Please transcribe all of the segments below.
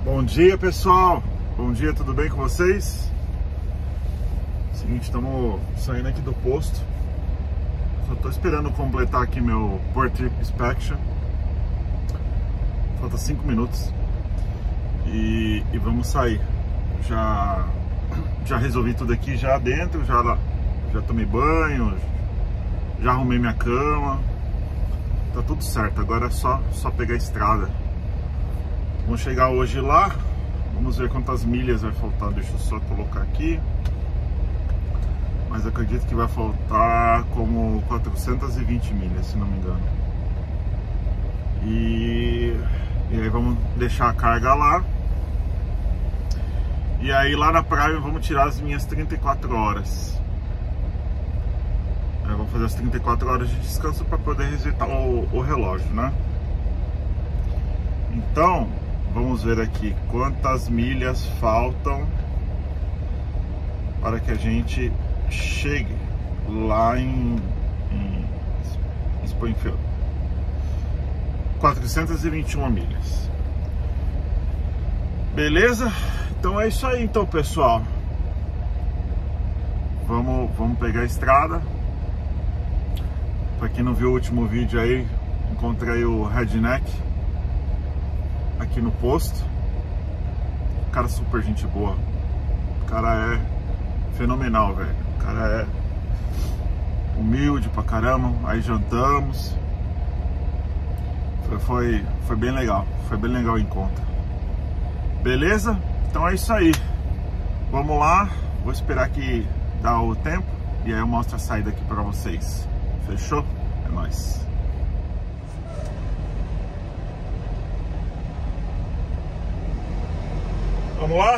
Bom dia, pessoal. Bom dia, tudo bem com vocês? Seguinte, estamos saindo aqui do posto. Só estou esperando completar aqui meu Port Trip Inspection. Falta 5 minutos e vamos sair. Já resolvi tudo aqui já dentro, já tomei banho, já arrumei minha cama. Tá tudo certo, agora é só pegar a estrada. Vamos chegar hoje lá, vamos ver quantas milhas vai faltar. Deixa eu só colocar aqui. Mas acredito que vai faltar como 420 milhas, se não me engano. E aí vamos deixar a carga lá. E aí lá na praia vamos tirar as minhas 34 horas. Vamos fazer as 34 horas de descanso para poder resetar o relógio, né? Então, vamos ver aqui quantas milhas faltam para que a gente chegue lá em Springfield. 421 milhas. Beleza? Então é isso aí, então, pessoal. Vamos pegar a estrada. Para quem não viu o último vídeo aí, encontrei o Redneck aqui no posto. Cara super gente boa. O cara é fenomenal, velho. O cara é humilde pra caramba. Aí jantamos. Foi bem legal. Foi bem legal o encontro. Beleza? Então é isso aí. Vamos lá. Vou esperar que dá o tempo e aí eu mostro a saída aqui pra vocês. Fechou? É nóis. Vamos lá?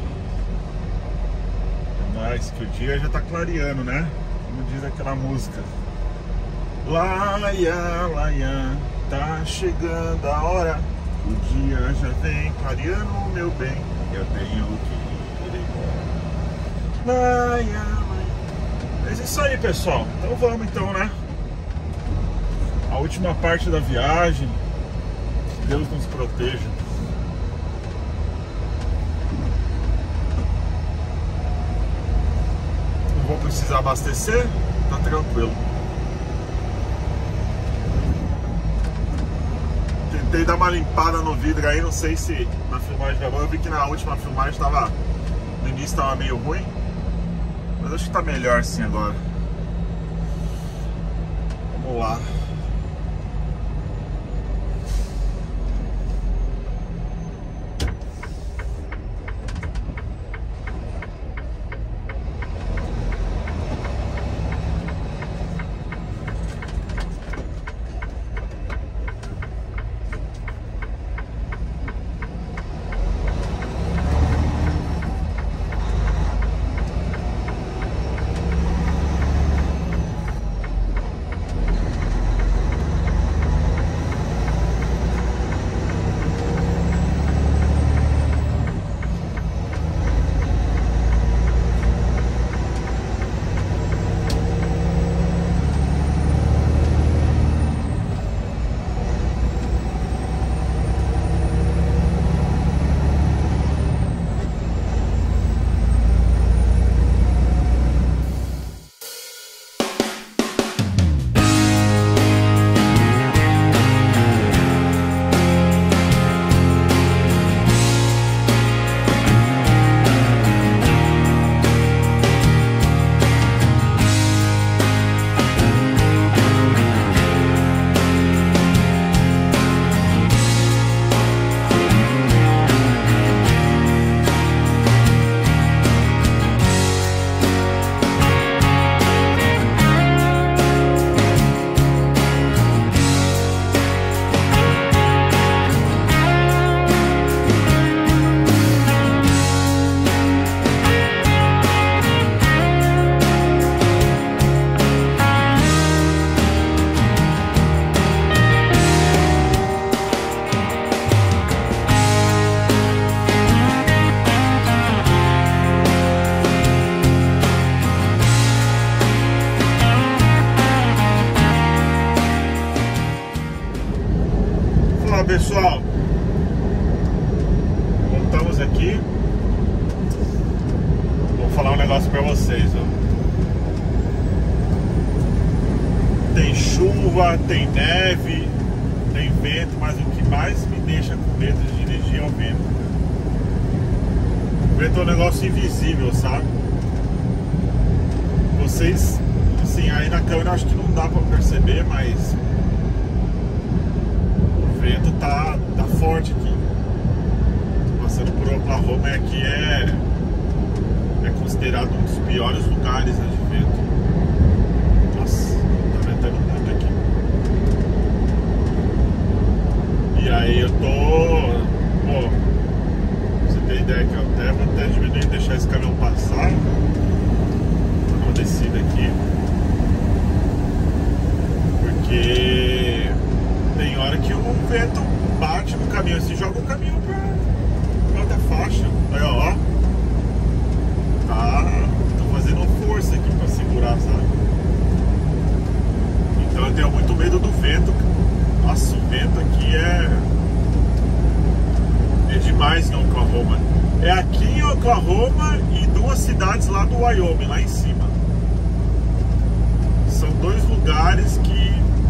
É nóis, que o dia já tá clareando, né? Como diz aquela música. Laia, laia, tá chegando a hora. O dia já vem clareando, meu bem. Eu tenho que ir embora. Laia, laia. Mas é isso aí, pessoal. Então vamos então, né? A última parte da viagem. Deus nos proteja. Não vou precisar abastecer. Tá tranquilo. Tentei dar uma limpada no vidro aí. Não sei se na filmagem gravou. Eu vi que na última filmagem tava... No início tava meio ruim. Mas acho que tá melhor assim agora. Vamos lá. aqui. Vou falar um negócio pra vocês, ó. Tem chuva, tem neve, tem vento, mas o que mais me deixa com medo de dirigir é o vento. O vento é um negócio invisível, sabe? Vocês, assim, aí na câmera acho que não dá pra perceber, mas o vento tá forte aqui. Tô passando por Oklahoma e aqui é considerado um dos piores lugares, né, de vento. Nossa, tá ventando muito aqui. E aí eu tô... Pô, pra você ter ideia que eu vou até diminuir, deixar esse caminhão passar. Uma descida aqui. Porque tem hora que o vento bate no caminhão, assim, joga o caminhão pra outra faixa. Aí, ó. Tô fazendo força aqui pra segurar, sabe? Então eu tenho muito medo do vento. Nossa, o vento aqui é demais em Oklahoma. É aqui em Oklahoma e duas cidades lá do Wyoming, lá em cima. São dois lugares que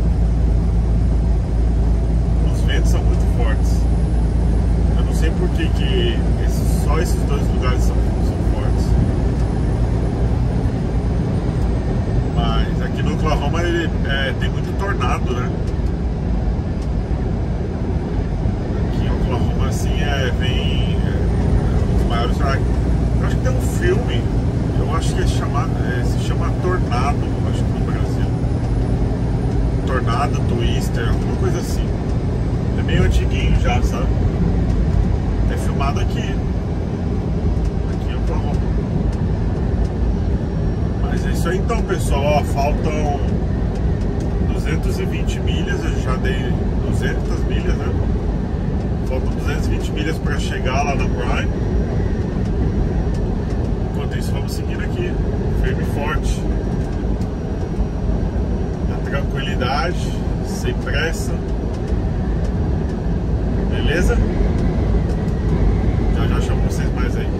os ventos são muito fortes. Eu não sei por que só esses dois lugares são fortes. Mas aqui no Oklahoma tem muito tornado, né? Aqui em Oklahoma assim vem os maiores. Eu acho que tem um filme, eu acho que se chama Tornado, acho que no Brasil. Tornado, Twister, alguma coisa assim. É meio antiguinho já, sabe? É filmado aqui em Oklahoma. Mas é isso aí então, pessoal. Ó, faltam 220 milhas, eu já dei 200 milhas, né? Faltam 220 milhas para chegar lá na Prime. Enquanto isso, vamos seguindo aqui, firme e forte, na tranquilidade, sem pressa. Beleza? Já chamo vocês mais aí.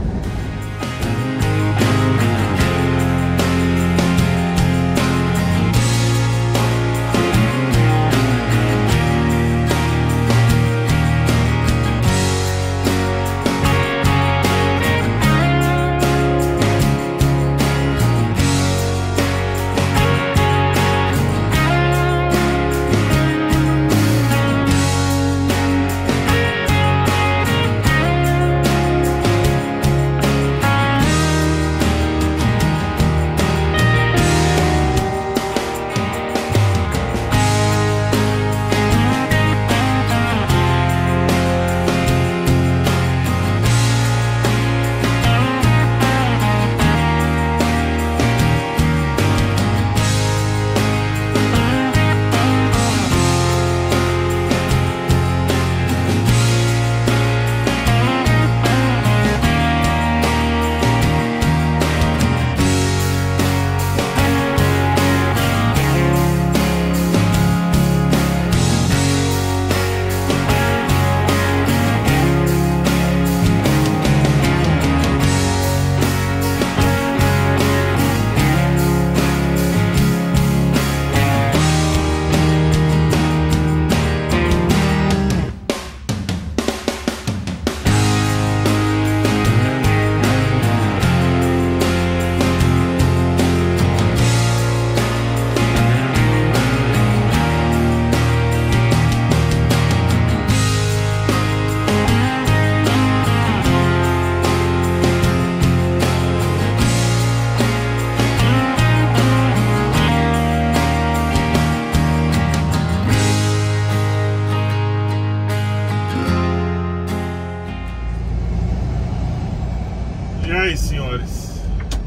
E aí, senhores,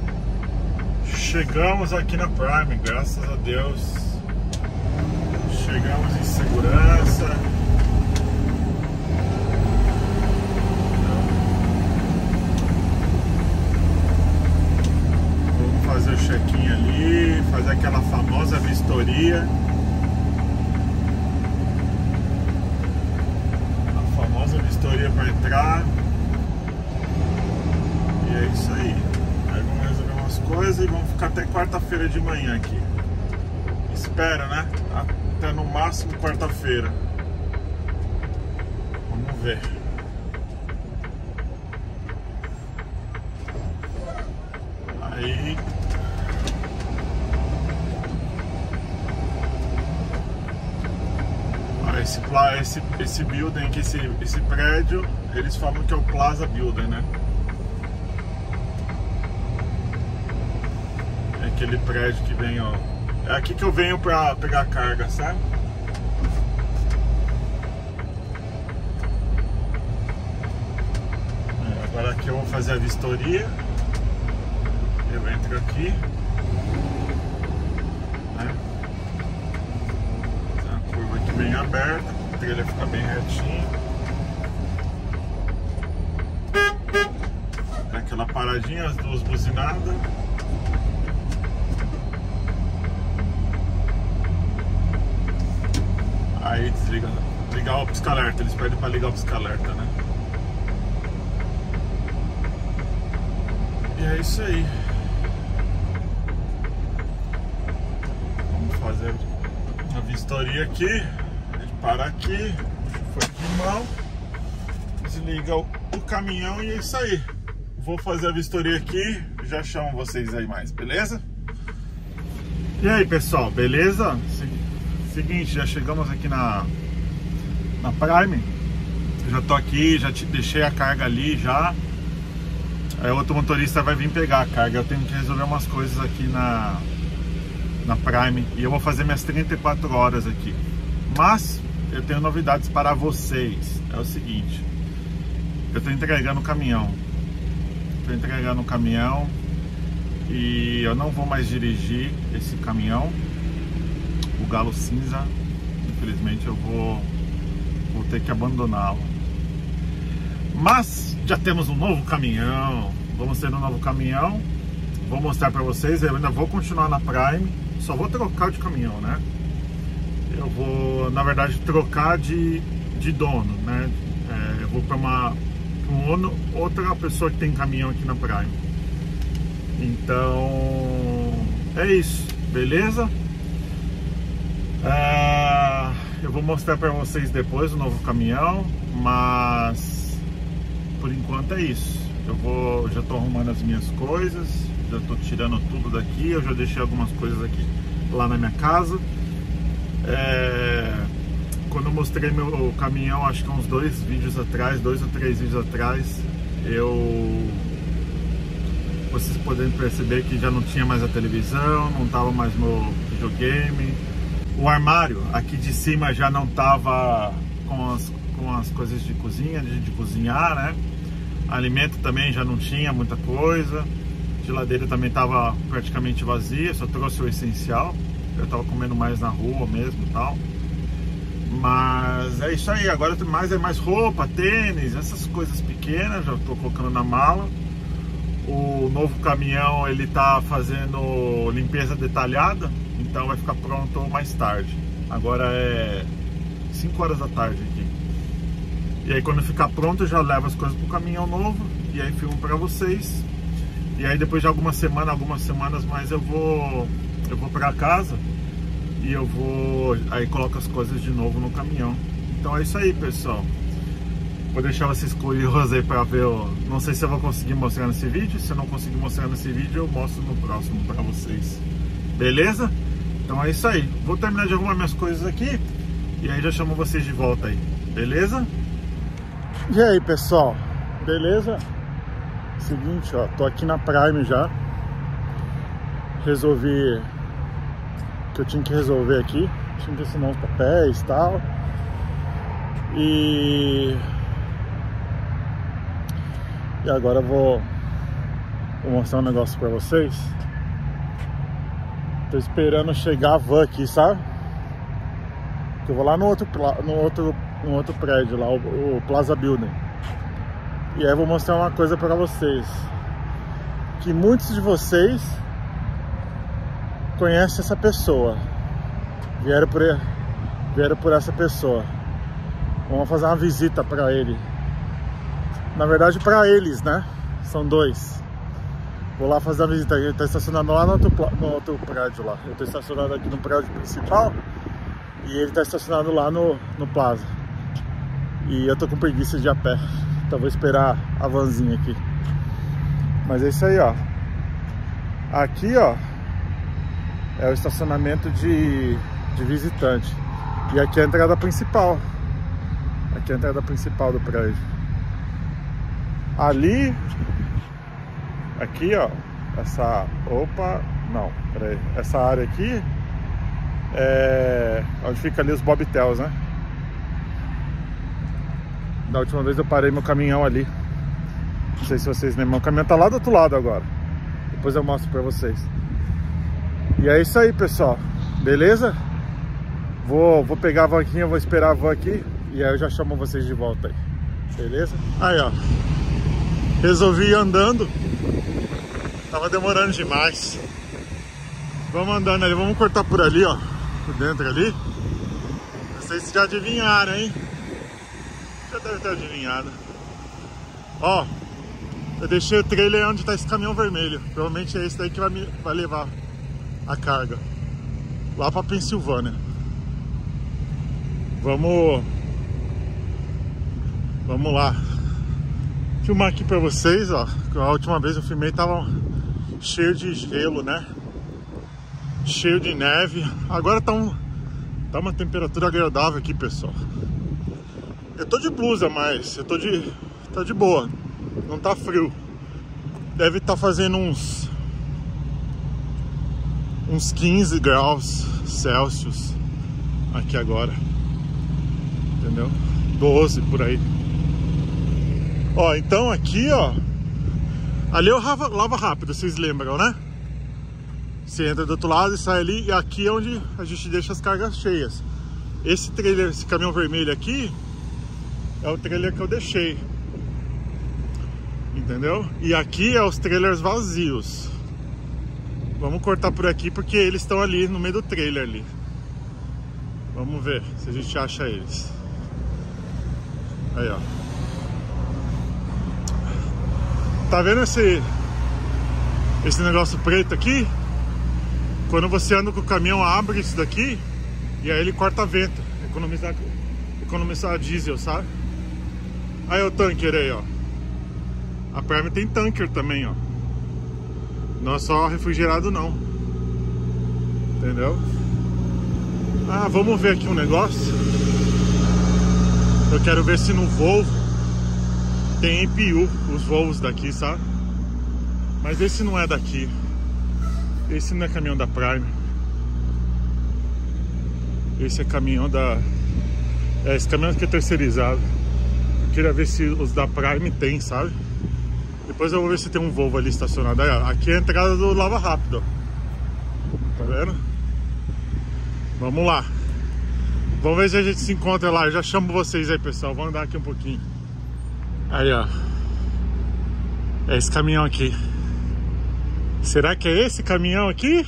chegamos aqui na Prime, graças a Deus. Chegamos em segurança. Vamos fazer o check-in ali, fazer aquela famosa vistoria. A famosa vistoria para entrar. E é isso aí. Aí vamos resolver umas coisas e vamos ficar até quarta-feira de manhã aqui. Espero, né? Até no máximo quarta-feira. Vamos ver. Aí... Esse building aqui, esse prédio, eles falam que é o Plaza Building, né? É aquele prédio que vem, ó. É aqui que eu venho pra pegar carga, sabe? Agora aqui eu vou fazer a vistoria. Eu entro aqui, né? Tem uma curva aqui bem aberta, a trilha fica bem retinha. Tem aquela paradinha, as duas buzinadas. Aí desliga, ligar o pisca-alerta, eles pedem para ligar o pisca-alerta, né? E é isso aí. Vamos fazer a vistoria aqui. A gente para aqui, foi de mão, desliga o caminhão e é isso aí. Vou fazer a vistoria aqui, já chamo vocês aí mais, beleza? E aí, pessoal, beleza? Seguinte, já chegamos aqui na Prime. Já tô aqui, já deixei a carga ali já. Aí outro motorista vai vir pegar a carga. Eu tenho que resolver umas coisas aqui na Prime. E eu vou fazer minhas 34 horas aqui. Mas eu tenho novidades para vocês. É o seguinte, eu tô entregando o caminhão. Tô entregando o caminhão e eu não vou mais dirigir esse caminhão, o Galo Cinza. Infelizmente eu vou ter que abandoná-lo. Mas já temos um novo caminhão. Vamos ter um novo caminhão. Vou mostrar para vocês. Eu ainda vou continuar na Prime. Só vou trocar de caminhão, né? Eu vou, na verdade, trocar de dono, né? Eu vou para outra pessoa que tem caminhão aqui na Prime. Então é isso, beleza? Eu vou mostrar para vocês depois o novo caminhão, mas por enquanto é isso. Já tô arrumando as minhas coisas, já tô tirando tudo daqui. Eu já deixei algumas coisas aqui lá na minha casa. Quando eu mostrei meu caminhão, acho que uns 2 ou 3 vídeos atrás, vocês podem perceber que já não tinha mais a televisão, não tava mais no videogame. O armário aqui de cima já não tava com as coisas de cozinha, de cozinhar, né? Alimento também já não tinha muita coisa. Geladeira também tava praticamente vazia, só trouxe o essencial. Eu tava comendo mais na rua mesmo e tal. Mas é isso aí, agora tem mais roupa, tênis, essas coisas pequenas, já tô colocando na mala. O novo caminhão, ele tá fazendo limpeza detalhada, então vai ficar pronto mais tarde. Agora é 5 horas da tarde aqui. E aí quando ficar pronto eu já levo as coisas pro caminhão novo e aí filmo pra vocês. E aí depois de algumas semanas mais eu vou pra casa e aí coloco as coisas de novo no caminhão. Então é isso aí, pessoal. Vou deixar vocês curiosos aí pra ver. Não sei se eu vou conseguir mostrar nesse vídeo. Se eu não conseguir mostrar nesse vídeo, eu mostro no próximo pra vocês. Beleza? Então é isso aí. Vou terminar de arrumar minhas coisas aqui e aí já chamo vocês de volta aí. Beleza? E aí, pessoal? Beleza? Seguinte, ó. Tô aqui na Prime já. Resolvi o que eu tinha que resolver aqui. Tinha que assinar uns papéis e tal. E agora eu vou mostrar um negócio pra vocês. Tô esperando chegar a van aqui, sabe? Eu vou lá no outro prédio lá, o Plaza Building. E aí eu vou mostrar uma coisa pra vocês. Que muitos de vocês conhecem essa pessoa. Vieram por essa pessoa. Vamos fazer uma visita pra ele. Na verdade, pra eles, né? São dois. Vou lá fazer a visita. Ele tá estacionado lá no outro prédio lá. Eu tô estacionado aqui no prédio principal e ele tá estacionado lá no Plaza. E eu tô com preguiça de ir a pé. Então vou esperar a vanzinha aqui. Mas é isso aí, ó. Aqui, ó, é o estacionamento de visitante. E aqui é a entrada principal. Aqui é a entrada principal do prédio. Ali, aqui, ó, essa... Opa, não, peraí. Essa área aqui é onde fica ali os Bobtels, né? Da última vez eu parei meu caminhão ali. Não sei se vocês lembram. O caminhão tá lá do outro lado agora. Depois eu mostro pra vocês. E é isso aí, pessoal. Beleza? Vou pegar a vanquinha, vou esperar a van aqui. E aí eu já chamo vocês de volta aí. Beleza? Aí, ó. Resolvi ir andando. Tava demorando demais. Vamos andando ali. Vamos cortar por ali, ó. Por dentro ali. Vocês já adivinharam, hein? Já deve ter adivinhado. Ó, eu deixei o trailer onde tá esse caminhão vermelho. Provavelmente é esse daí que vai levar a carga lá pra Pensilvânia. Vamos lá. Filmar aqui pra vocês, ó. A última vez eu filmei tava cheio de gelo, né? Cheio de neve. Agora tá uma temperatura agradável aqui, pessoal. Eu tô de blusa, mas eu tô de boa. Não tá frio. Deve estar fazendo uns 15 graus Celsius aqui agora. Entendeu? 12 por aí. Ó, então aqui, ó. Ali é o Lava Rápido, vocês lembram, né? Você entra do outro lado e sai ali. E aqui é onde a gente deixa as cargas cheias. Esse trailer, esse caminhão vermelho aqui, é o trailer que eu deixei. Entendeu? E aqui é os trailers vazios. Vamos cortar por aqui porque eles estão ali no meio do trailer ali. Vamos ver se a gente acha eles. Aí, ó. Tá vendo esse negócio preto aqui? Quando você anda com o caminhão, abre isso daqui e aí ele corta vento. Economizar diesel, sabe? Aí o tanker aí, ó. A Prime tem tanker também, ó. Não é só refrigerado, não. Entendeu? Ah, vamos ver aqui um negócio. Eu quero ver se no Volvo tem EPU, os Volvos daqui, sabe? Mas esse não é daqui. Esse não é caminhão da Prime. Esse é caminhão da... esse caminhão aqui é terceirizado. Eu queria ver se os da Prime tem, sabe? Depois eu vou ver se tem um Volvo ali estacionado. Aí, ó, aqui é a entrada do Lava Rápido, ó. Tá vendo? Vamos lá. Vamos ver se a gente se encontra lá. Eu já chamo vocês aí, pessoal. Vamos andar aqui um pouquinho. Aí, ó. É esse caminhão aqui. Será que é esse caminhão aqui?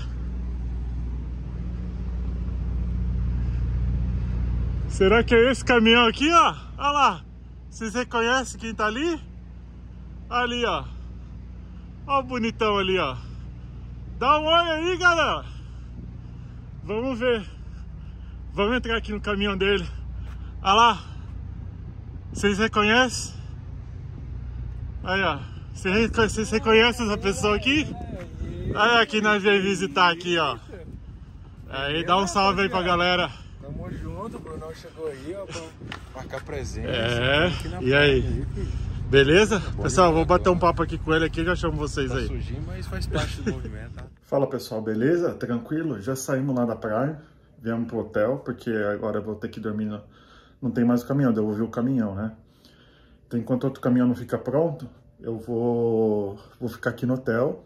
Será que é esse caminhão aqui, ó? Olha lá. Vocês reconhecem quem tá ali? Ali, ó. Ó o bonitão ali, ó. Dá um olho aí, galera. Vamos ver. Vamos entrar aqui no caminhão dele. Olha lá. Vocês reconhecem? Aí, ó. Vocês reconhecem essa pessoa aqui? Aí, aqui nós viemos visitar aqui, ó. Aí, dá um salve aí pra galera. Tamo junto, o Brunão chegou aí, ó, pra marcar presença. É, e aí? Beleza? Pessoal, vou bater um papo aqui com ele aqui, já chamo vocês aí. Tá sujinho, mas faz parte do movimento, tá? Fala, pessoal, beleza? Tranquilo? Já saímos lá da praia, viemos pro hotel, porque agora eu vou ter que dormir, não tem mais o caminhão, devolvi o caminhão, né? Então, enquanto outro caminhão não fica pronto, eu vou ficar aqui no hotel.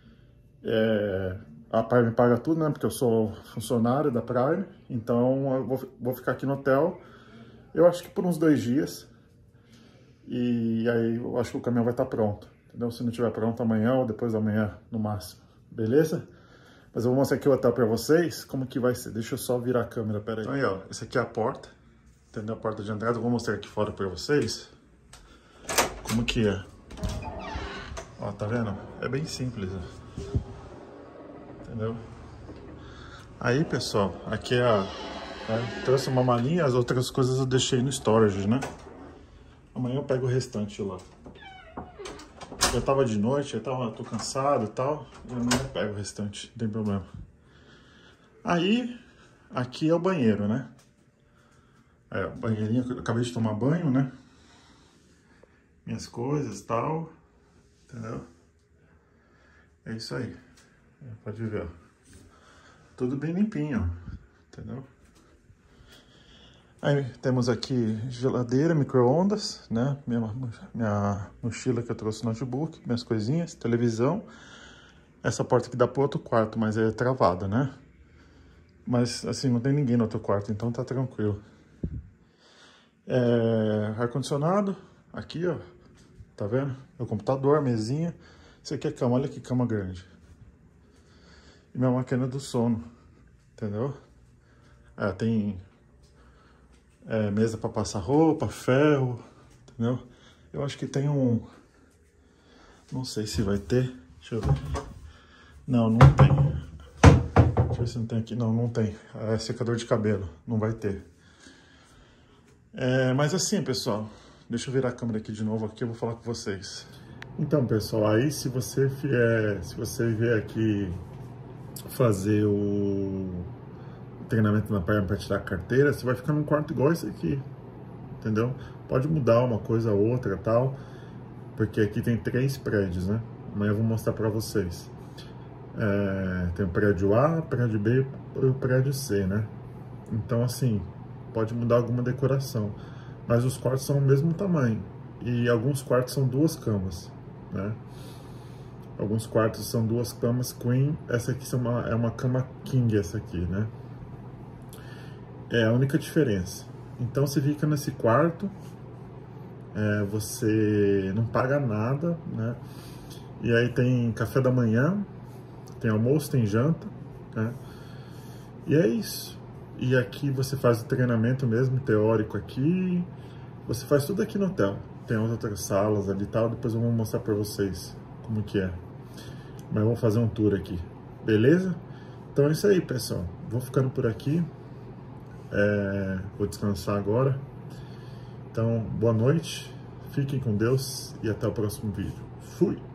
A Prime paga tudo, né? Porque eu sou funcionário da Prime, então eu vou ficar aqui no hotel, eu acho que por uns 2 dias. E aí eu acho que o caminhão vai estar pronto, entendeu? Se não estiver pronto amanhã ou depois da manhã, no máximo. Beleza? Mas eu vou mostrar aqui o hotel pra vocês, como que vai ser. Deixa eu só virar a câmera, pera aí. Então aí, ó, essa aqui é a porta, entendeu? A porta de entrada. Eu vou mostrar aqui fora pra vocês como que é. Ó, tá vendo? É bem simples, ó. Entendeu? Aí, pessoal, aqui é a... Né? Trouxe uma malinha, as outras coisas eu deixei no storage, né? Amanhã eu pego o restante lá. Já tava de noite, tô cansado e tal. E amanhã eu pego o restante, não tem problema. Aí, aqui é o banheiro, né? É, o banheirinho, eu acabei de tomar banho, né? Minhas coisas e tal. Entendeu? É isso aí. Pode ver, ó. Tudo bem limpinho, ó. Entendeu? Aí temos aqui geladeira, micro-ondas, né? Minha mochila que eu trouxe no notebook, minhas coisinhas, televisão. Essa porta aqui dá pro outro quarto, mas é travada, né? Mas assim, não tem ninguém no outro quarto, então tá tranquilo. Ar-condicionado, aqui, ó. Tá vendo? Meu computador, mesinha. Isso aqui é cama, olha que cama grande. E minha máquina do sono, entendeu? Tem mesa para passar roupa, ferro, entendeu? Eu acho que tem um... Não sei se vai ter. Deixa eu ver. Não, não tem. Deixa eu ver se não tem aqui. Não, não tem. É secador de cabelo. Não vai ter. Mas assim, pessoal. Deixa eu virar a câmera aqui de novo aqui, eu vou falar com vocês. Então, pessoal, aí se você vier aqui fazer o treinamento na praia para tirar a carteira, você vai ficar num quarto igual esse aqui, entendeu? Pode mudar uma coisa ou outra tal, porque aqui tem 3 prédios, né? Amanhã eu vou mostrar para vocês. Tem o prédio A, o prédio B e o prédio C, né? Então, assim, pode mudar alguma decoração, mas os quartos são o mesmo tamanho e alguns quartos são 2 camas, né? Alguns quartos são 2 camas queen, essa aqui é uma cama king, essa aqui, né? É a única diferença. Então você fica nesse quarto, você não paga nada, né? E aí tem café da manhã, tem almoço, tem janta, né? E é isso. E aqui você faz o treinamento mesmo, teórico aqui. Você faz tudo aqui no hotel. Tem outras salas ali e tal, depois eu vou mostrar pra vocês como que é. Mas vamos fazer um tour aqui, beleza? Então é isso aí, pessoal. Vou ficando por aqui. Vou descansar agora. Então, boa noite. Fiquem com Deus e até o próximo vídeo. Fui!